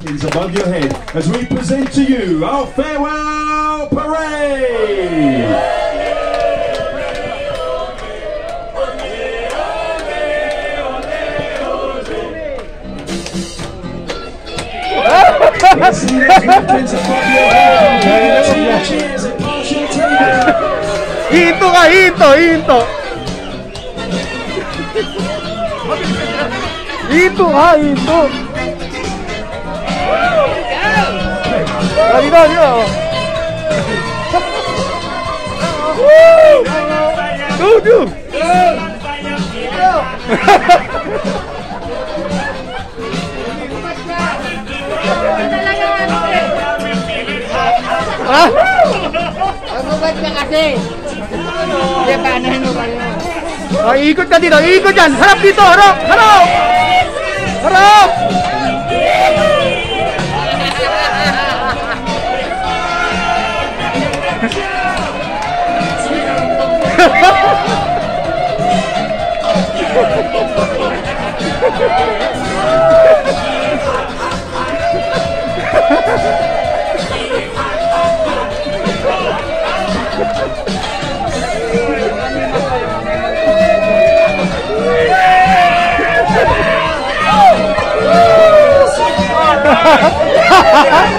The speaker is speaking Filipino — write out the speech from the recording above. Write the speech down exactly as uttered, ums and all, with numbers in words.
is above your head as we present to you our farewell parade. Hinto ka, hinto, hinto. Hinto ka, hinto. Dito, dito. Go, go. Ah? Magubat ka kasi. Hindi, paano mo kayo? Oh, ikot ka dito, ikot dyan. Harap dito, harap, harap. Harap. Ha ha ha!